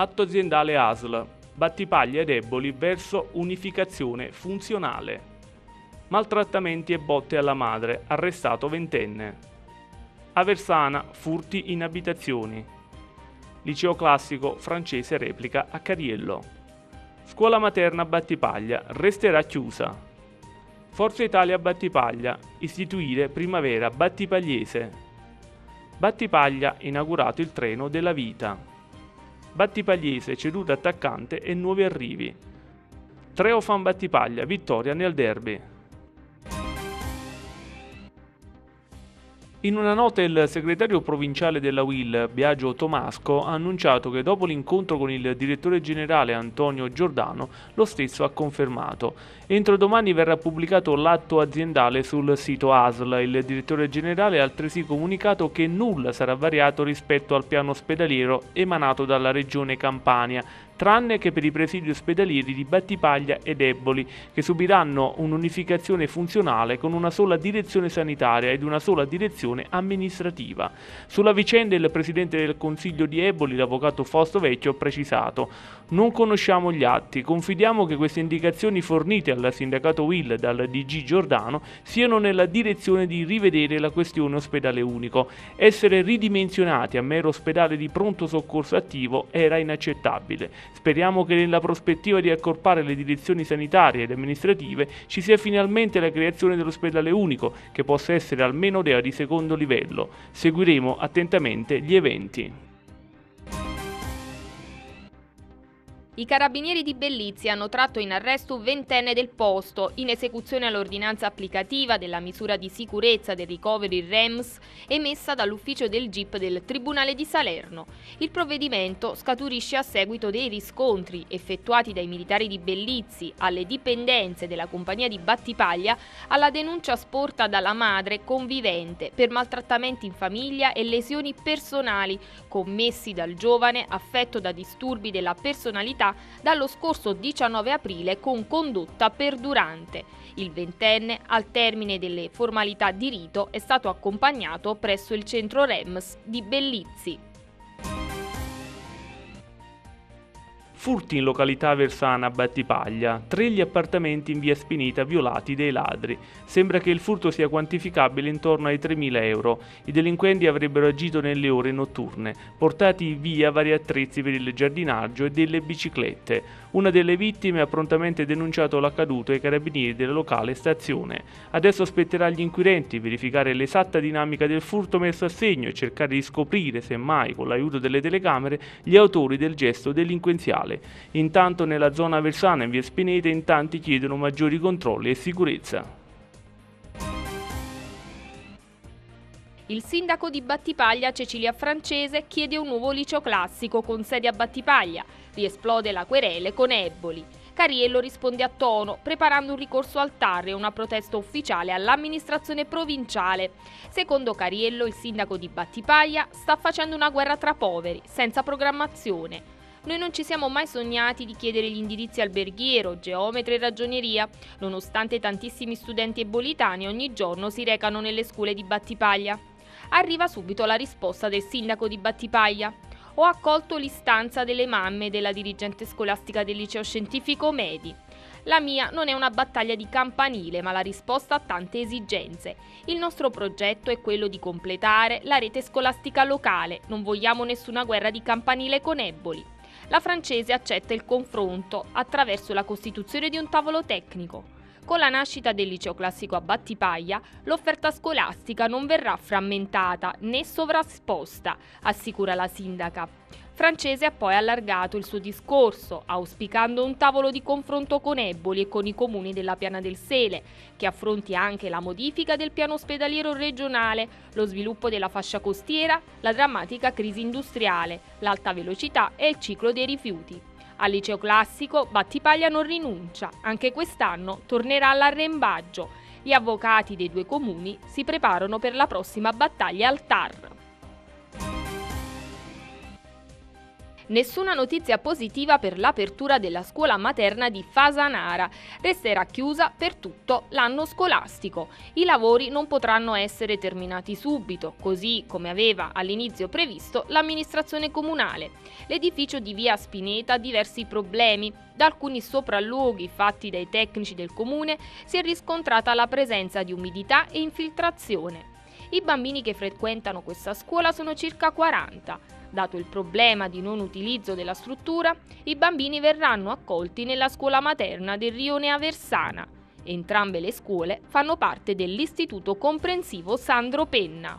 Atto aziendale ASL. Battipaglia ed Eboli verso unificazione funzionale. Maltrattamenti e botte alla madre, arrestato ventenne. Aversana, furti in abitazioni. Liceo classico francese replica a Cariello. Scuola materna Battipaglia resterà chiusa. Forza Italia Battipaglia, istituire primavera battipagliese. Battipaglia inaugurato il treno della vita. Battipagliese ceduto attaccante e nuovi arrivi. Treofan Battipaglia, vittoria nel derby. In una nota il segretario provinciale della UIL, Biagio Tomasco, ha annunciato che dopo l'incontro con il direttore generale Antonio Giordano, lo stesso ha confermato. Entro domani verrà pubblicato l'atto aziendale sul sito ASL. Il direttore generale ha altresì comunicato che nulla sarà variato rispetto al piano ospedaliero emanato dalla Regione Campania, tranne che per i presidi ospedalieri di Battipaglia ed Eboli, che subiranno un'unificazione funzionale con una sola direzione sanitaria ed una sola direzione amministrativa. Sulla vicenda il presidente del Consiglio di Eboli, l'avvocato Fausto Vecchio, ha precisato: non conosciamo gli atti, confidiamo che queste indicazioni fornite al sindacato UIL dal DG Giordano siano nella direzione di rivedere la questione ospedale unico. Essere ridimensionati a mero ospedale di pronto soccorso attivo era inaccettabile. Speriamo che nella prospettiva di accorpare le direzioni sanitarie ed amministrative ci sia finalmente la creazione dell'ospedale unico, che possa essere almeno DEA di secondo livello. Seguiremo attentamente gli eventi. I carabinieri di Bellizzi hanno tratto in arresto un ventenne del posto, in esecuzione all'ordinanza applicativa della misura di sicurezza del ricovero REMS emessa dall'ufficio del GIP del Tribunale di Salerno. Il provvedimento scaturisce a seguito dei riscontri effettuati dai militari di Bellizzi alle dipendenze della compagnia di Battipaglia alla denuncia sporta dalla madre convivente per maltrattamenti in famiglia e lesioni personali commessi dal giovane affetto da disturbi della personalità dallo scorso 19 aprile con condotta perdurante. Il ventenne, al termine delle formalità di rito, è stato accompagnato presso il centro REMS di Bellizzi. Furti in località Aversana a Battipaglia, 3 gli appartamenti in via Spinita violati dai ladri. Sembra che il furto sia quantificabile intorno ai 3.000 euro. I delinquenti avrebbero agito nelle ore notturne, portati via vari attrezzi per il giardinaggio e delle biciclette. Una delle vittime ha prontamente denunciato l'accaduto ai carabinieri della locale stazione. Adesso spetterà agli inquirenti verificare l'esatta dinamica del furto messo a segno e cercare di scoprire, semmai con l'aiuto delle telecamere, gli autori del gesto delinquenziale. Intanto nella zona aversana in via Spineta in tanti chiedono maggiori controlli e sicurezza. Il sindaco di Battipaglia, Cecilia Francese, chiede un nuovo liceo classico con sede a Battipaglia. Riesplode la querele con Eboli. Cariello risponde a tono, preparando un ricorso al TAR e una protesta ufficiale all'amministrazione provinciale. Secondo Cariello, il sindaco di Battipaglia sta facendo una guerra tra poveri, senza programmazione. Noi non ci siamo mai sognati di chiedere gli indirizzi alberghiero, geometra e ragioneria, nonostante tantissimi studenti ebolitani ogni giorno si recano nelle scuole di Battipaglia. Arriva subito la risposta del sindaco di Battipaglia. Ho accolto l'istanza delle mamme della dirigente scolastica del liceo scientifico Medi. La mia non è una battaglia di campanile, ma la risposta a tante esigenze. Il nostro progetto è quello di completare la rete scolastica locale, non vogliamo nessuna guerra di campanile con Eboli. La Francese accetta il confronto attraverso la costituzione di un tavolo tecnico. Con la nascita del liceo classico a Battipaglia, l'offerta scolastica non verrà frammentata né sovrasposta, assicura la sindaca. Francese ha poi allargato il suo discorso, auspicando un tavolo di confronto con Eboli e con i comuni della Piana del Sele, che affronti anche la modifica del piano ospedaliero regionale, lo sviluppo della fascia costiera, la drammatica crisi industriale, l'alta velocità e il ciclo dei rifiuti. Al liceo classico Battipaglia non rinuncia, anche quest'anno tornerà all'arrembaggio. Gli avvocati dei 2 comuni si preparano per la prossima battaglia al TAR. Nessuna notizia positiva per l'apertura della scuola materna di Fasanara. Resterà chiusa per tutto l'anno scolastico. I lavori non potranno essere terminati subito, così come aveva all'inizio previsto l'amministrazione comunale. L'edificio di via Spineta ha diversi problemi. Da alcuni sopralluoghi fatti dai tecnici del comune si è riscontrata la presenza di umidità e infiltrazione. I bambini che frequentano questa scuola sono circa 40. Dato il problema di non utilizzo della struttura, i bambini verranno accolti nella scuola materna del rione Aversana. Entrambe le scuole fanno parte dell'Istituto Comprensivo Sandro Penna.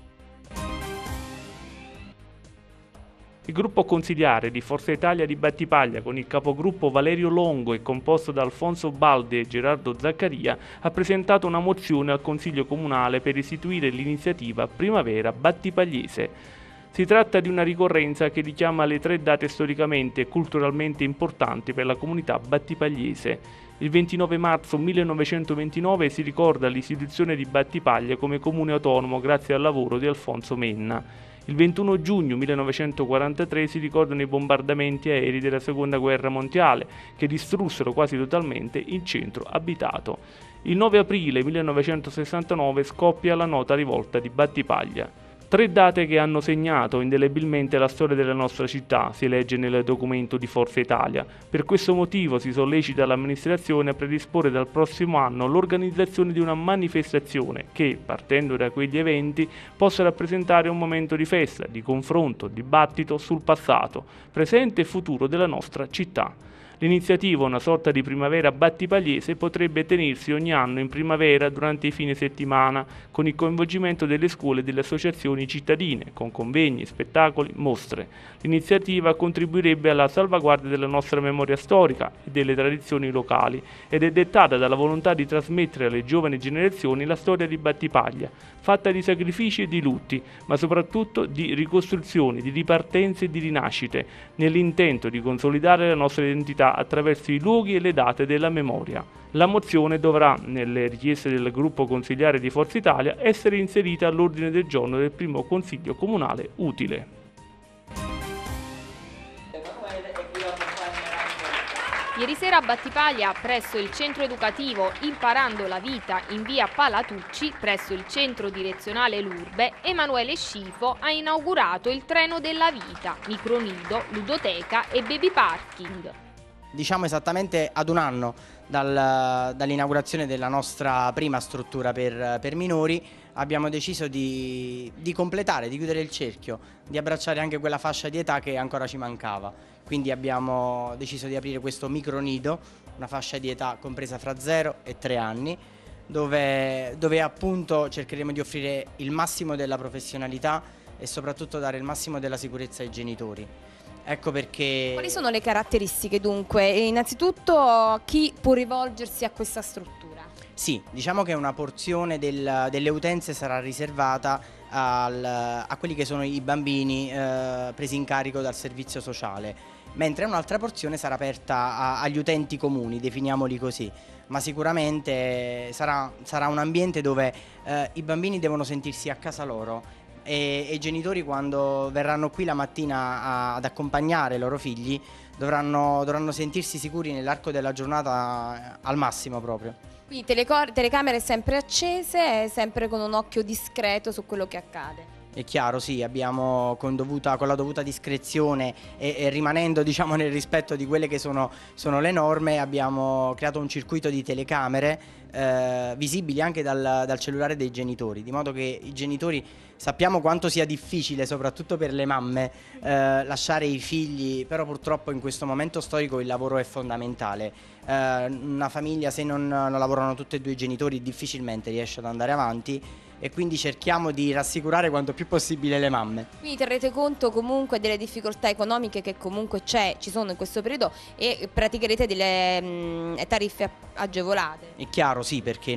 Il gruppo consiliare di Forza Italia di Battipaglia, con il capogruppo Valerio Longo e composto da Alfonso Balde e Gerardo Zaccaria, ha presentato una mozione al Consiglio Comunale per istituire l'iniziativa Primavera Battipagliese. Si tratta di una ricorrenza che richiama le 3 date storicamente e culturalmente importanti per la comunità battipagliese. Il 29 marzo 1929 si ricorda l'istituzione di Battipaglia come comune autonomo grazie al lavoro di Alfonso Menna. Il 21 giugno 1943 si ricordano i bombardamenti aerei della Seconda Guerra Mondiale che distrussero quasi totalmente il centro abitato. Il 9 aprile 1969 scoppia la nota rivolta di Battipaglia. 3 date che hanno segnato indelebilmente la storia della nostra città, si legge nel documento di Forza Italia. Per questo motivo si sollecita l'amministrazione a predisporre dal prossimo anno l'organizzazione di una manifestazione che, partendo da quegli eventi, possa rappresentare un momento di festa, di confronto, dibattito sul passato, presente e futuro della nostra città. L'iniziativa, una sorta di primavera battipagliese, potrebbe tenersi ogni anno in primavera durante i fine settimana, con il coinvolgimento delle scuole e delle associazioni cittadine, con convegni, spettacoli, mostre. L'iniziativa contribuirebbe alla salvaguardia della nostra memoria storica e delle tradizioni locali ed è dettata dalla volontà di trasmettere alle giovani generazioni la storia di Battipaglia, fatta di sacrifici e di lutti, ma soprattutto di ricostruzioni, di ripartenze e di rinascite, nell'intento di consolidare la nostra identità attraverso i luoghi e le date della memoria. La mozione dovrà, nelle richieste del gruppo consigliare di Forza Italia, essere inserita all'ordine del giorno del primo Consiglio Comunale utile. Ieri sera a Battipaglia, presso il centro educativo Imparando la Vita in via Palatucci, presso il centro direzionale Lurbe, Emanuele Scifo ha inaugurato il treno della vita, micronido, ludoteca e baby parking. Diciamo esattamente ad un anno dall'inaugurazione della nostra prima struttura per minori abbiamo deciso di completare, di chiudere il cerchio, di abbracciare anche quella fascia di età che ancora ci mancava. Quindi abbiamo deciso di aprire questo micronido, una fascia di età compresa fra 0 e 3 anni, dove appunto cercheremo di offrire il massimo della professionalità e soprattutto dare il massimo della sicurezza ai genitori. Ecco perché... Quali sono le caratteristiche dunque? Innanzitutto chi può rivolgersi a questa struttura? Sì, diciamo che una porzione delle utenze sarà riservata a quelli che sono i bambini presi in carico dal servizio sociale, mentre un'altra porzione sarà aperta agli utenti comuni, definiamoli così, ma sicuramente sarà un ambiente dove i bambini devono sentirsi a casa loro e i genitori, quando verranno qui la mattina ad accompagnare i loro figli, dovranno sentirsi sicuri nell'arco della giornata al massimo proprio. Quindi telecamere sempre accese, sempre con un occhio discreto su quello che accade. È chiaro, sì, abbiamo con la dovuta discrezione e rimanendo, diciamo, nel rispetto di quelle che sono le norme, abbiamo creato un circuito di telecamere visibili anche dal cellulare dei genitori, di modo che i genitori, sappiamo quanto sia difficile, soprattutto per le mamme, lasciare i figli, però purtroppo in questo momento storico il lavoro è fondamentale. Una famiglia, se non lavorano tutti e 2 i genitori, difficilmente riesce ad andare avanti, e quindi cerchiamo di rassicurare quanto più possibile le mamme. Quindi terrete conto comunque delle difficoltà economiche che comunque ci sono in questo periodo, e praticherete delle tariffe agevolate. È chiaro, sì, perché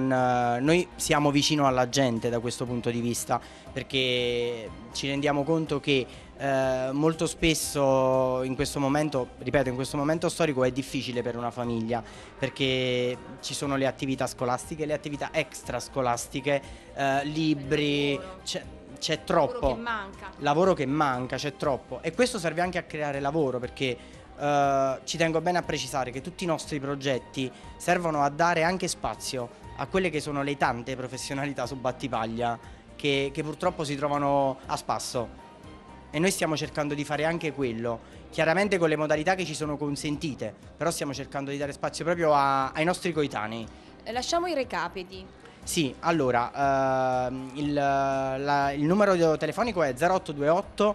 noi siamo vicino alla gente da questo punto di vista, perché ci rendiamo conto che molto spesso in questo momento, ripeto, in questo momento storico è difficile per una famiglia, perché ci sono le attività scolastiche, le attività extrascolastiche, libri, c'è troppo lavoro che manca, c'è troppo, e questo serve anche a creare lavoro, perché ci tengo bene a precisare che tutti i nostri progetti servono a dare anche spazio a quelle che sono le tante professionalità su Battipaglia che purtroppo si trovano a spasso, e noi stiamo cercando di fare anche quello, chiaramente con le modalità che ci sono consentite, però stiamo cercando di dare spazio proprio ai nostri coetanei. Lasciamo i recapiti. Sì, allora, il numero telefonico è 0828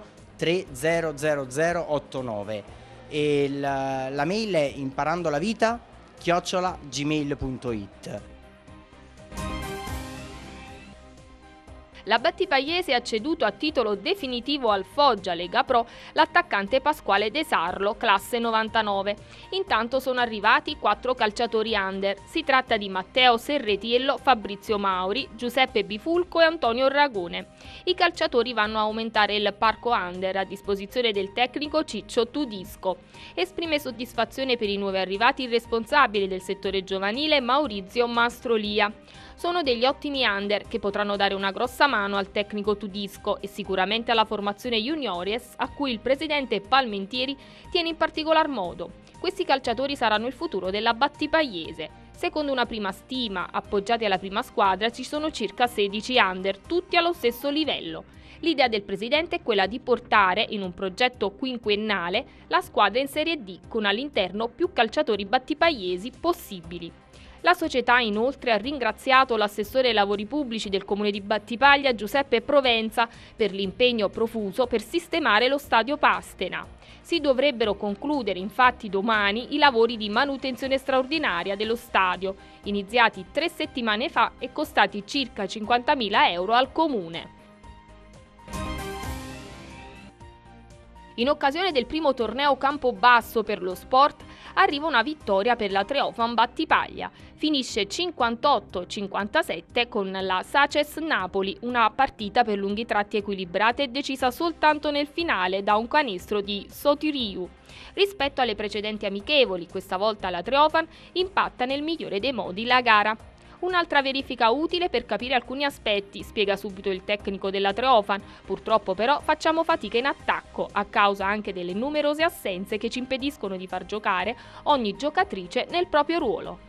300089 e la mail è imparandolavita@gmail.it. La Battipagliese ha ceduto a titolo definitivo al Foggia Lega Pro l'attaccante Pasquale De Sarlo, classe 99. Intanto sono arrivati 4 calciatori under. Si tratta di Matteo Serretiello, Fabrizio Mauri, Giuseppe Bifulco e Antonio Ragone. I calciatori vanno a aumentare il parco under a disposizione del tecnico Ciccio Tudisco. Esprime soddisfazione per i nuovi arrivati il responsabile del settore giovanile Maurizio Mastrolia. Sono degli ottimi under che potranno dare una grossa mano al tecnico Tudisco e sicuramente alla formazione juniores a cui il presidente Palmentieri tiene in particolar modo. Questi calciatori saranno il futuro della Battipagliese. Secondo una prima stima, appoggiati alla prima squadra, ci sono circa 16 under, tutti allo stesso livello. L'idea del presidente è quella di portare, in un progetto quinquennale, la squadra in Serie D con all'interno più calciatori battipagliesi possibili. La società inoltre ha ringraziato l'assessore ai lavori pubblici del comune di Battipaglia Giuseppe Provenza per l'impegno profuso per sistemare lo stadio Pastena. Si dovrebbero concludere infatti domani i lavori di manutenzione straordinaria dello stadio, iniziati 3 settimane fa e costati circa 50.000 euro al comune. In occasione del primo torneo Campobasso per lo sport arriva una vittoria per la Treofan Battipaglia. Finisce 58-57 con la Saces Napoli, una partita per lunghi tratti equilibrata e decisa soltanto nel finale da un canestro di Sotiriu. Rispetto alle precedenti amichevoli, questa volta la Treofan impatta nel migliore dei modi la gara. Un'altra verifica utile per capire alcuni aspetti, spiega subito il tecnico della Treofan. Purtroppo però facciamo fatica in attacco, a causa anche delle numerose assenze che ci impediscono di far giocare ogni giocatrice nel proprio ruolo.